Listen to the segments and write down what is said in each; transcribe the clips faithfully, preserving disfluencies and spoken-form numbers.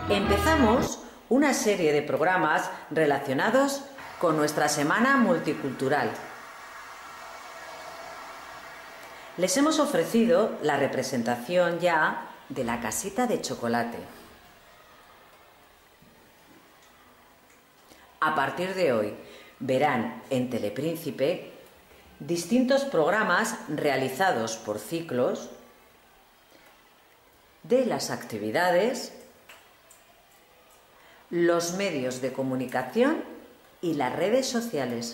Empezamos una serie de programas relacionados con nuestra Semana Multicultural. Les hemos ofrecido la representación ya de la casita de chocolate. A partir de hoy verán en Telepríncipe distintos programas realizados por ciclos de las actividades, los medios de comunicación y las redes sociales.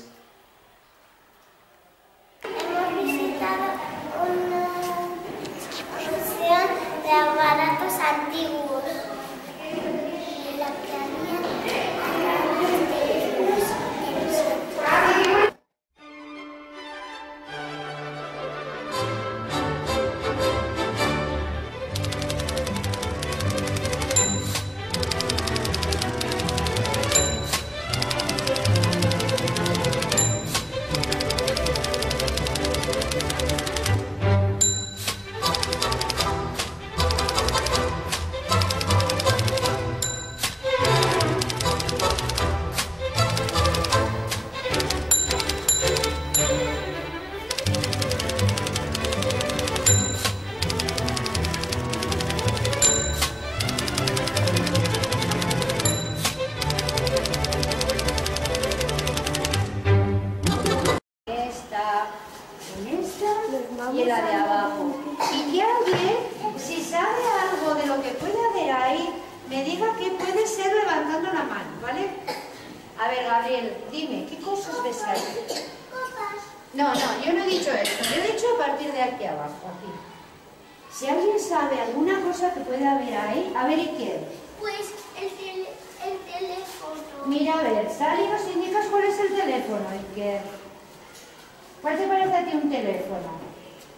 Hemos visitado una exposición de aparatos antiguos en la que había aparatos teléfonos interesantes. Y la de abajo. Y que alguien, si sabe algo de lo que puede haber ahí, me diga que puede ser levantando la mano, ¿vale? A ver, Gabriel, dime, ¿qué cosas ves ahí? No, no, yo no he dicho esto. Yo he dicho a partir de aquí abajo, aquí. Si alguien sabe alguna cosa que puede haber ahí, a ver, ¿y quién? Pues el, tele, el teléfono. Mira, a ver, sal y nos indicas cuál es el teléfono, Iker. ¿Cuál te parece a ti un teléfono?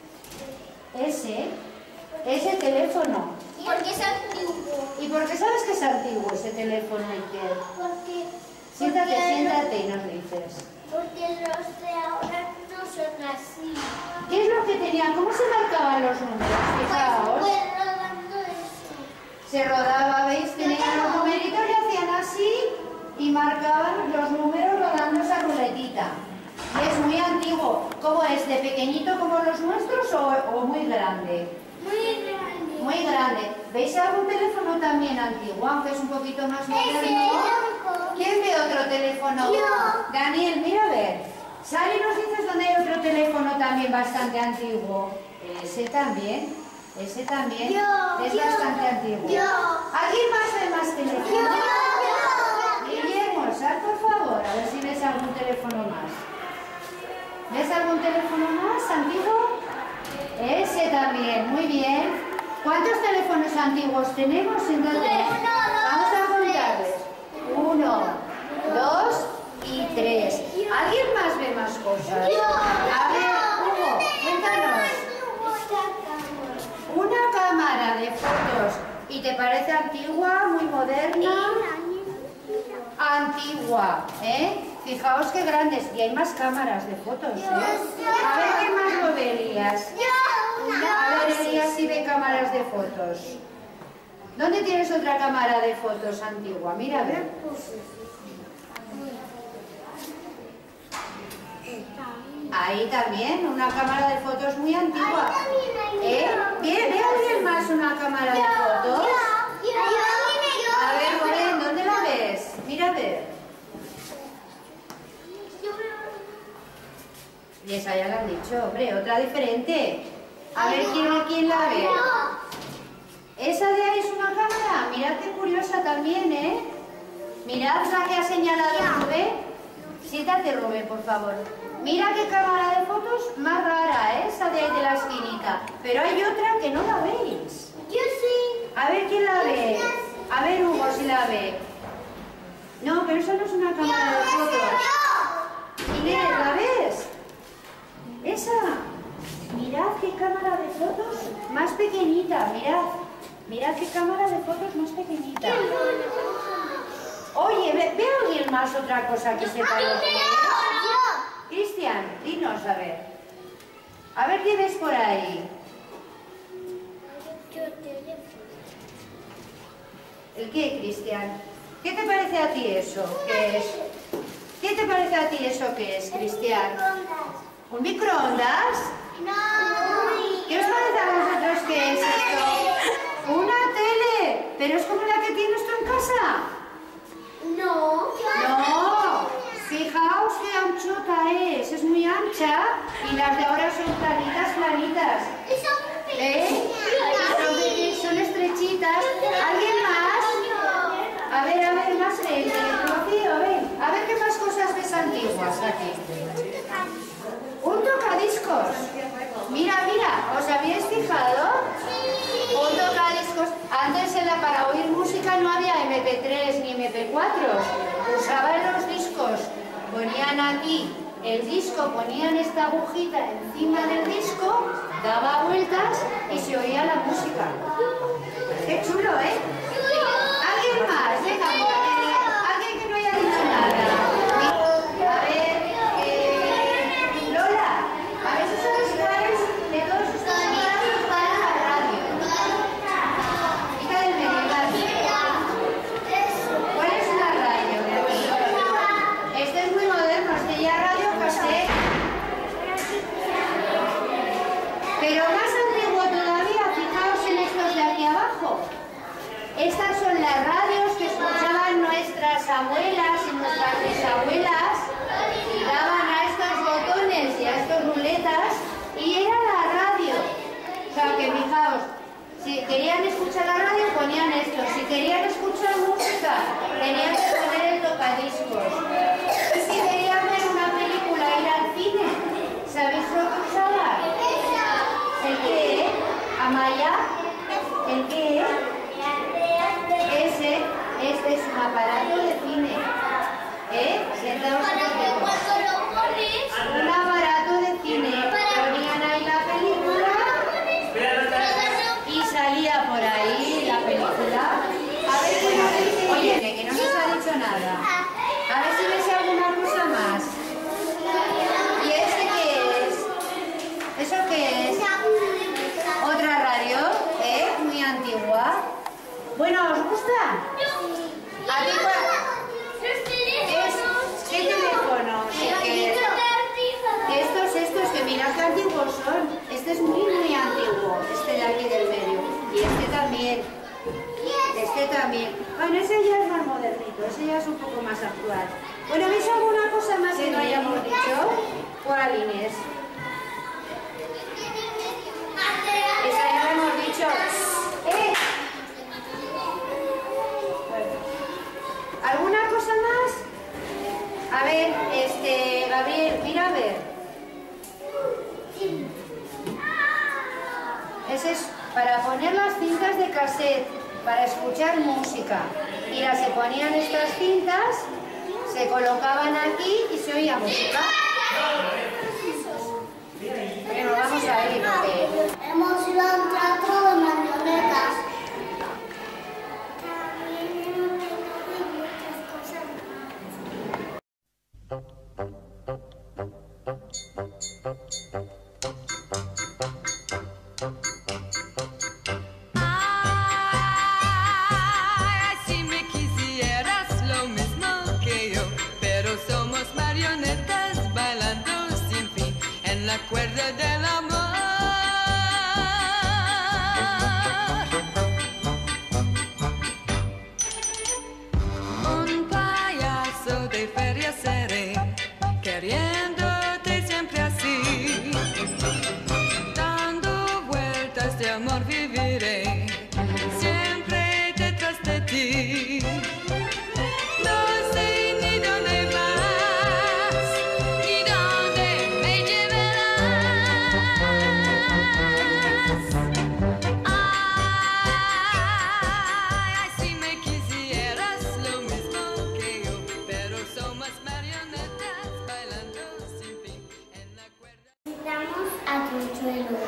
Ese, ese teléfono. Porque es antiguo. ¿Y por qué sabes que es antiguo ese teléfono, Iker? Porque, Siéntate, porque siéntate y nos dices. Porque los de ahora no son así. ¿Qué es lo que tenían? ¿Cómo se marcaban los números? Fijaos. Pues fue rodando eso. Se rodaba, ¿veis? Tenían los numeritos y hacían así y marcaban los números rodando esa ruletita. Y es muy antiguo. ¿Cómo es? ¿De pequeñito como los nuestros o, o muy grande? Muy grande. Muy grande. ¿Veis algún teléfono también antiguo, aunque es un poquito más moderno? Ese. ¿Quién ve otro teléfono? Yo. Daniel, mira a ver. Sal y nos dices dónde hay otro teléfono también bastante antiguo. Ese también. Ese también. Yo, es yo, bastante antiguo. yo. ¿Alguien más ve más teléfonos? Yo, yo. Guillermo, sal por favor, a ver si ves algún teléfono más. ¿Ves algún teléfono más antiguo? Ese también, muy bien. ¿Cuántos teléfonos antiguos tenemos entonces? Uno, dos, Vamos a contarles. Uno, dos y tres. ¿Alguien más ve más cosas? Yo. A ver, Hugo, cuéntanos. Una cámara de fotos. ¿Y te parece antigua, muy moderna? Antigua, ¿eh? Fijaos qué grandes. Y hay más cámaras de fotos, ¿eh? A ver, ¿qué más lo ve, Elías? A ver, Elías, si ve cámaras de fotos. ¿Dónde tienes otra cámara de fotos antigua? Mira, a ver. Ahí también, una cámara de fotos muy antigua. ¿Eh? ¿Ve, ve alguien más una cámara de fotos? A ver, Morén, ¿dónde la ves? Mira, a ver. Y esa ya la han dicho, hombre, otra diferente. A ver, ¿quién, quién la ve? ¿Esa de ahí es una cámara? Mirad qué curiosa también, ¿eh? Mirad la que ha señalado Rubén. Siéntate, Rubén, por favor. Mira qué cámara de fotos más rara, ¿eh? Esa de ahí de la esquinita. Pero hay otra que no la veis. Yo sí. A ver, ¿quién la ve? A ver, Hugo, si la ve. No, pero eso no es una cámara de fotos. Inés, ¿la ves? Esa. Mirad qué cámara de fotos más pequeñita, mirad. Mirad qué cámara de fotos más pequeñita. Oye, ve, ve a alguien más otra cosa que sepa lo que es. Cristian, dinos, a ver. A ver qué ves por ahí. ¿El qué, Cristian? ¿Qué te parece a ti eso? ¿Qué es? ¿Qué te parece a ti eso que es, Cristian? ¿Un microondas? No. ¿Qué os parece a vosotros que es esto? ¡Una tele! ¿Pero es como la que tienes tú en casa? No. ¡No! Fijaos qué anchota es. Es muy ancha y las de ahora son planitas, planitas. ¿Eh? Son, son estrechitas. ¿Alguien más? A ver, a ver, más gente. Rocío, a ver. A ver qué más cosas ves antiguas aquí. Un tocadiscos. Mira, mira, ¿os habéis fijado? Un tocadiscos. Antes en la, para oír música no había eme pe tres ni eme pe cuatro. Usaban los discos. Ponían aquí el disco, ponían esta agujita encima del disco, daba vueltas y se oía la música. ¡Qué chulo, eh! ¿Alguien más? Venga, eh, alguien que no haya dicho nada. A ver, eh, Lola, a ver si sabes cuáles de todos estos aparatos van a la radio. Quita del medio, ¿cuál es una radio? Este es muy moderno, este ya radio cassette. Pero más antiguo todavía, fijaos en estos de aquí abajo. Estas son las radios que escuchaban nuestras abuelas y nuestras bisabuelas. Daban a estos botones y a estos ruletas y era la radio. O sea que fijaos, si querían escuchar la radio ponían esto, si querían escuchar música tenían que poner el tocadiscos. Y si querían ver una película, ir al cine, ¿sabéis lo que usaban? ¿El qué? ¿Amaya? ¿El qué? Ese, este es un aparato de cine. ¿Eh? Sentaos un poquito. Un aparato de cine. Ponían ahí la película y salía por ahí la película. A ver qué nos dice. Oye, que no nos ha dicho nada. A ver si ves alguna cosa más. ¿Y ese qué es? ¿Eso qué es? Otra radio, ¿eh? Muy antigua. Bueno, ¿os gusta? ¿A ti cuál? Es, ¿qué teléfono? ¿Qué? Estos, estos, que mirad qué antiguos son. Este es muy, muy antiguo, este de aquí del medio. Y este también. Este también. Bueno, ese ya es más modernito, ese ya es un poco más actual. Bueno, ¿veis alguna cosa más que no hayamos dicho? ¿Cuál, Inés? Esa ya la hemos dicho. ¡Eh! ¿Alguna cosa más? A ver, este, Gabriel, mira a ver. Ese es para poner las cintas de cassette, para escuchar música. Mira, se ponían estas cintas, se colocaban aquí y se oía música. Bueno, vamos a ir, porque... Hemos ido a un teatro de marionetas. Cuerda del amor. Un payaso de feria seré, queriéndote siempre así, dando vueltas de amor viviré, siempre detrás de ti. No sé ni dónde vas, ni dónde me llevarás. Ay, si me quisieras lo mismo que yo, pero somos marionetas bailando sin fin en la cuerda. Vamos a Consuelo.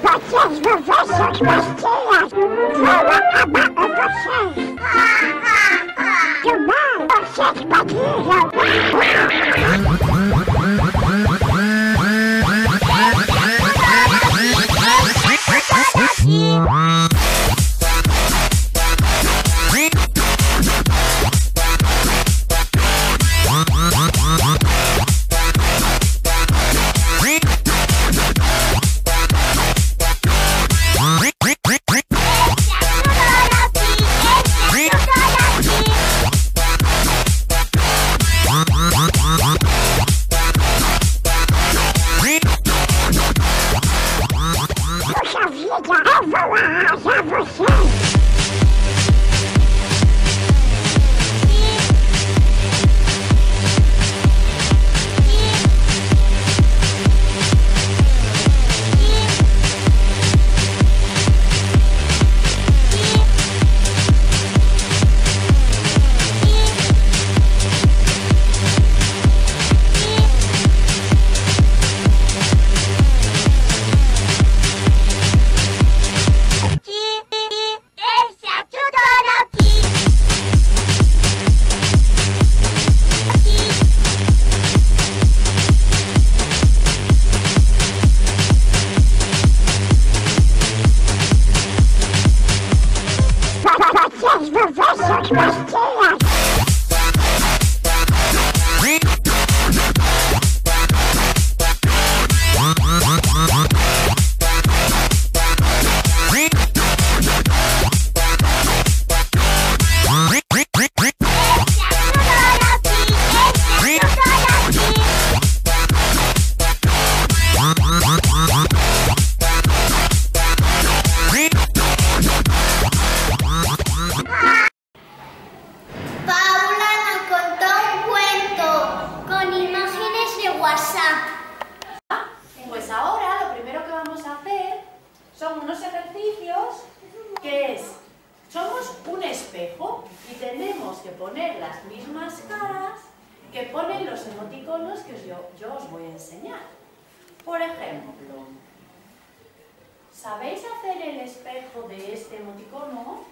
¿Sabéis hacer el espejo de este emoticono?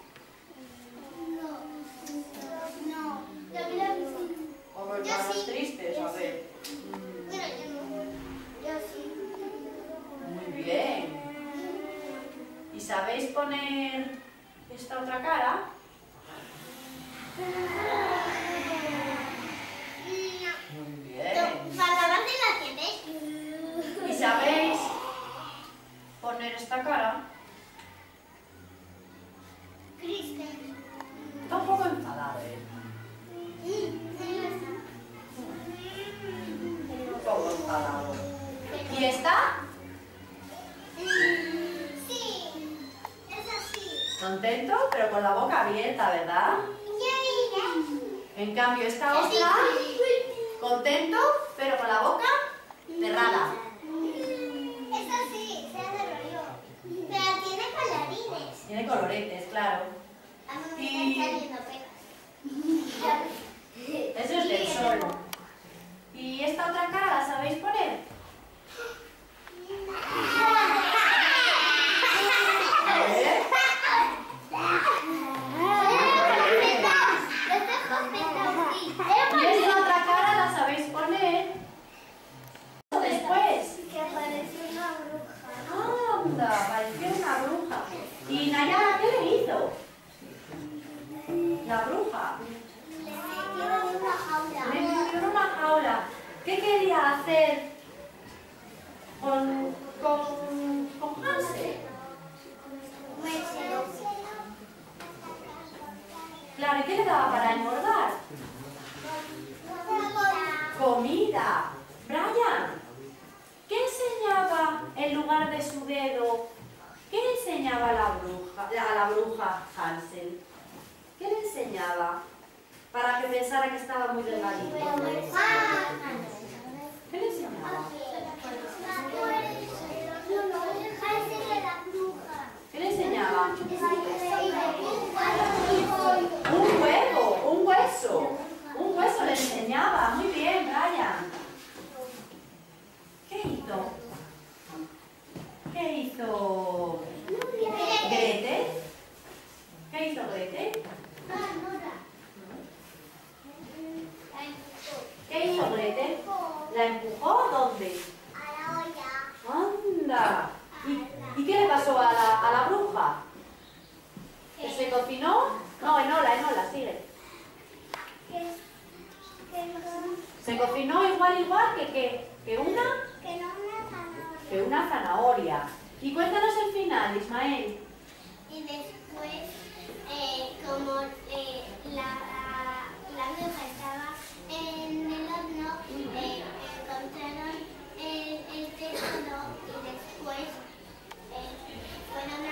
No. No. Yo creo que sí. O ver, Yo caras sí. tristes, a Yo ver. Pero yo no. Yo sí. Muy bien. ¿Y sabéis poner esta otra cara? No. Muy bien. Para lavarte la tienes. ¿Y sabéis poner esta cara? Cristian. Está un poco enfadado, ¿eh? Un poco enfadado. ¿Y esta? Sí. Es así. Contento, pero con la boca abierta, ¿verdad? En cambio, esta otra, contento, pero con la boca cerrada. Es así, se hace rollo. Pero tiene colorines. Tiene coloretes, claro. A mí me Y- están saliendo pegas. Eso es del sol. ¿Y esta otra cara la sabéis poner? A ver. ¿Y esta otra cara la sabéis poner? Después. Que apareció una bruja. Anda, pareció una bruja. ¿Y Nayara qué le hizo? La bruja. Le metieron en una jaula. Le metió en una jaula. ¿Qué quería hacer con, con, con Hansel? Claro, ¿y qué le daba para engordar? Comida. Brian, ¿qué enseñaba en lugar de su dedo? ¿Qué le enseñaba a la bruja, a la bruja Hansel? ¿Qué le enseñaba? Para que pensara que estaba muy delgadito. ¿Qué le enseñaba? ¿Qué le enseñaba? Un huevo, un hueso. Un hueso le enseñaba. Muy bien, Brian. ¿Qué hizo? ¿Qué hizo Gretel? ¿Qué hizo Gretel? ¿Qué hizo Gretel? ¿La empujó? ¿Dónde? ¡Anda! ¿Y, ¿y qué le pasó a la, a la bruja? ¿Que se cocinó? No, Enola, Enola, sigue. Se cocinó igual, igual que, que, que una, que una zanahoria. Y cuéntanos el final, Ismael. Y después, eh, como eh, la, la bruja estaba en el horno, eh, encontraron el, el tesoro y después eh, fueron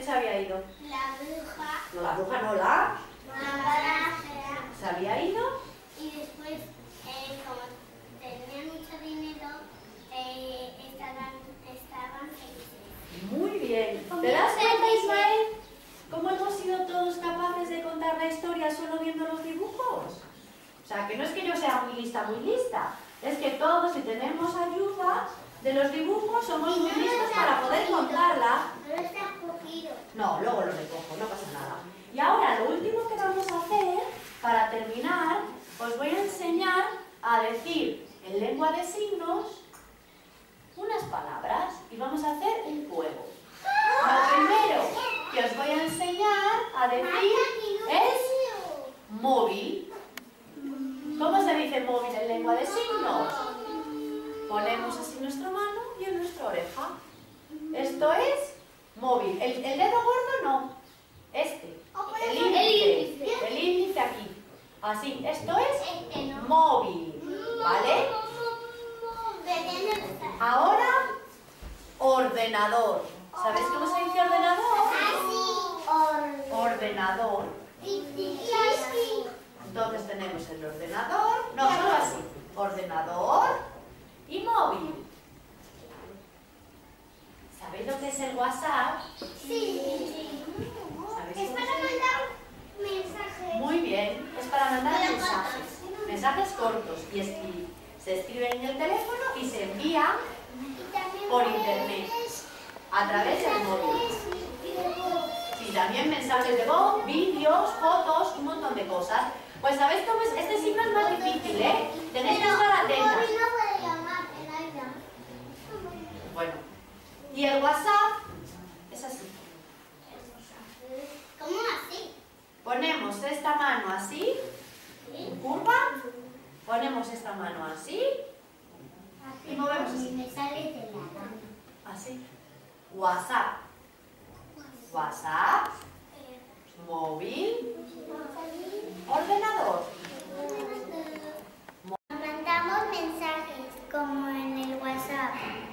se había ido? La bruja. No, la bruja no, la... La bruja. ¿Se había ido? Y después, eh, como tenían mucho dinero, eh, estaban, estaban felices. Muy bien. ¿Te das cuenta, Ismael? ¿Cómo hemos sido todos capaces de contar la historia solo viendo los dibujos? O sea, que no es que yo sea muy lista, muy lista. Es que todos, si tenemos ayuda de los dibujos, somos muy listos para poder contarla. No lo has cogido. No, luego lo recojo, no pasa nada. Y ahora, lo último que vamos a hacer, para terminar, os voy a enseñar a decir en lengua de signos unas palabras y vamos a hacer un juego. Lo primero que os voy a enseñar a decir es móvil. ¿Cómo se dice móvil en lengua de signos? Ponemos así nuestra mano y en nuestra oreja. Esto es móvil. El, el dedo gordo no. Este. El índice. El índice aquí. Así. Esto es móvil. ¿Vale? Ahora, ordenador. ¿Sabéis cómo se dice ordenador? Ordenador. Entonces tenemos el ordenador. No, solo así. Ordenador y móvil. ¿Sabéis lo que es el WhatsApp? Sí. ¿Sabéis Es cómo para se dice? mandar mensajes. Muy bien, es para mandar mensajes, mensajes cortos y escri- se escriben en el teléfono y se envían por internet a través del móvil. Sí, también mensajes de voz, vídeos, fotos, un montón de cosas. Pues ¿sabéis cómo es? Este signo es más difícil, ¿eh? Tenéis que estar atentas. no puede llamar, el iPhone. Bueno, y el WhatsApp es así. ¿Cómo así? Ponemos esta mano así, curva, ponemos esta mano así y movemos así. Me sale de la mano. Así. WhatsApp. WhatsApp. Móvil. Ordenador. Mandamos mensajes como en el WhatsApp.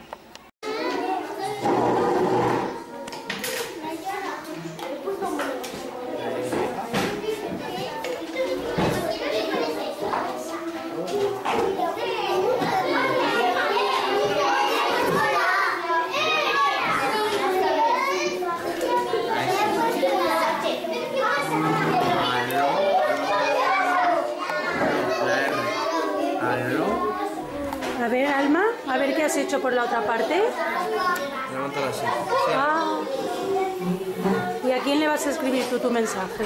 A ver, Alma, a ver qué has hecho por la otra parte. Levántala así. Ah. ¿Y a quién le vas a escribir tú tu mensaje?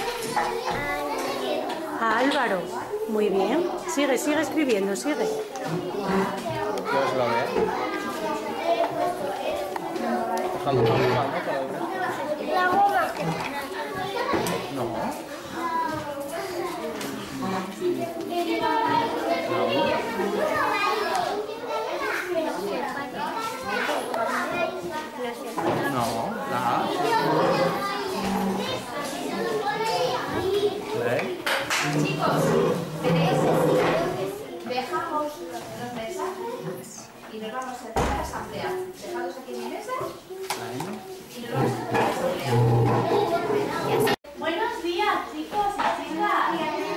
A Álvaro. Muy bien. Sigue, sigue escribiendo, sigue. Dios lo vea. Bajando por arriba, ¿no? Para ver. La goma. No. No, la A. ¿Lee? Chicos, ¿tenéis? Dejamos los mensajes y nos vamos a hacer la asamblea. Dejadlos aquí en mi mesa y nos vamos a hacer la asamblea. Buenos días, chicos y chicas.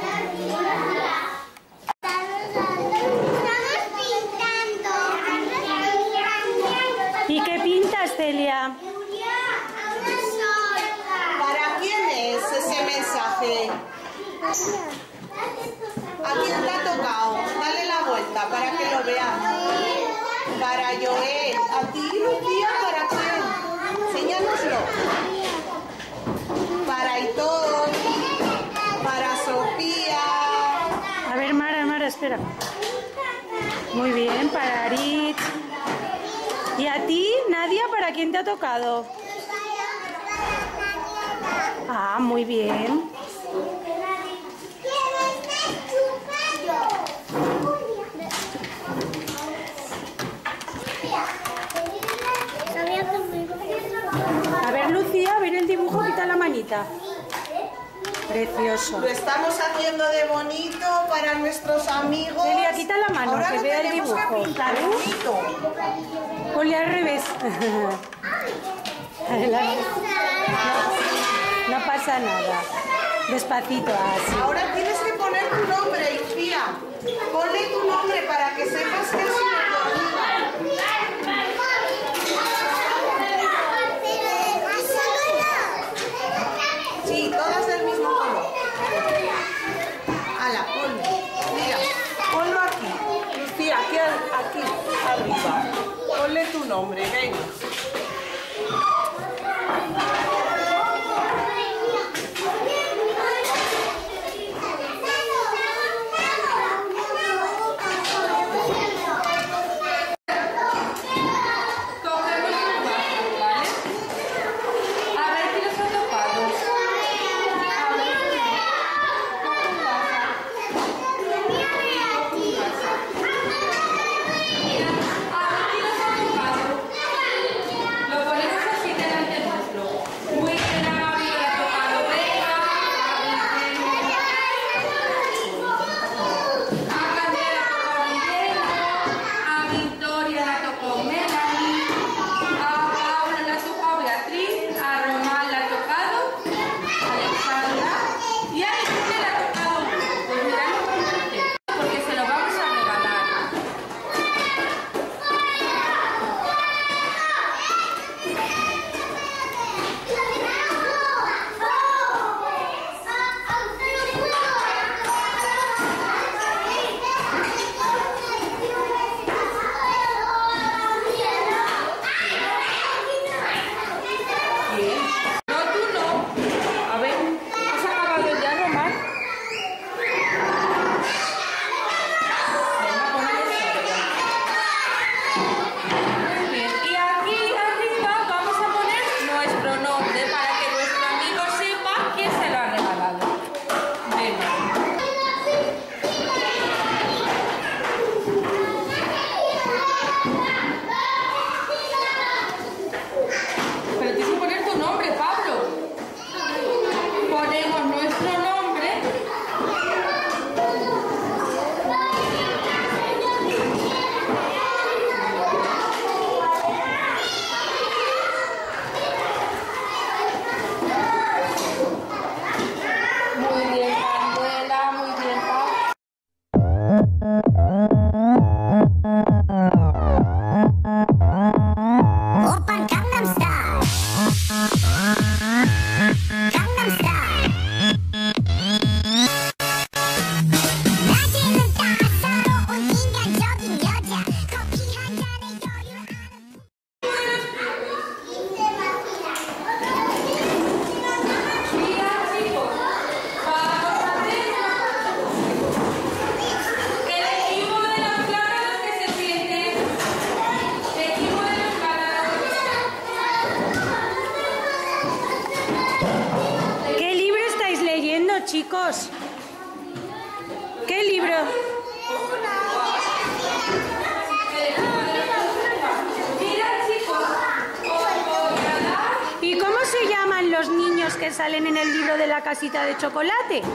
Estamos pintando. ¿Y qué pintas, Celia? ¿Para quién es ese mensaje? ¿A quién te ha tocado? Dale la vuelta para que lo vean. Para Joel. ¿A ti, Lucía? ¿Para quién? Enséñanoslo. Para Hitor. Para Sofía. A ver, Mara, Mara, espera. Muy bien, para Arit. ¿Y a ti, Nadia, para quién te ha tocado? Ah, muy bien. A ver, Lucía, a ver el dibujo, quita la manita. Precioso. Lo estamos haciendo de bonito para nuestros amigos. Celia, quita la mano, Ahora que lo vea el tenemos que dibujo. pintar bonito. Ponle al revés. Esta No pasa nada. Despacito, así. Ahora tienes que poner tu nombre, Lucía. Ponle tu nombre para que sepas que es una tortuga. Sí, todas del mismo color. Ala, ponle. Mira, ponlo aquí. Lucía, aquí, aquí arriba. Ponle tu nombre, venga. Chicos, ¿qué libro? ¿Y cómo se llaman los niños que salen en el libro de la casita de chocolate?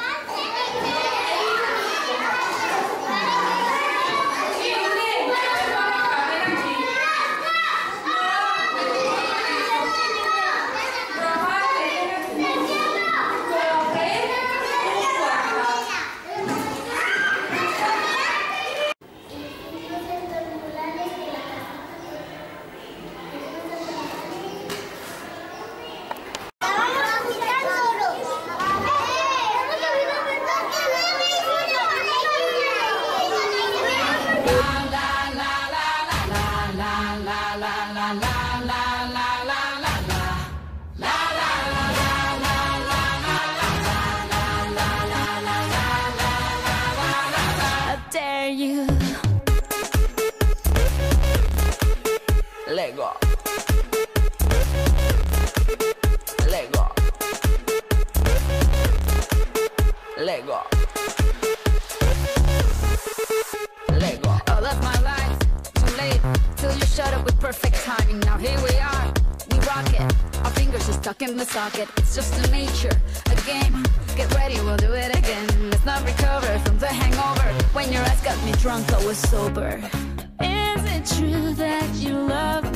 Lego. Lego. Lego. Lego. All of my life, too late, till you shut up with perfect timing. Now here we are, we rock it. Our fingers are stuck in the socket. It's just a nature, a game. Get ready, we'll do it again. Let's not recover from the hangover. When your ass got me drunk, I was sober. Is it true that you love me?